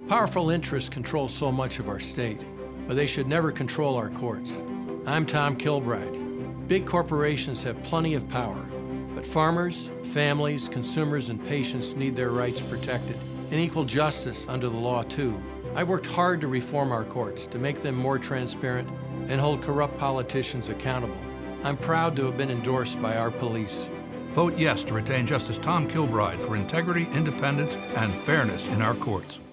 Powerful interests control so much of our state, but they should never control our courts. I'm Tom Kilbride. Big corporations have plenty of power, but farmers, families, consumers, and patients need their rights protected, and equal justice under the law, too. I've worked hard to reform our courts, to make them more transparent and hold corrupt politicians accountable. I'm proud to have been endorsed by our police. Vote yes to retain Justice Tom Kilbride for integrity, independence, and fairness in our courts.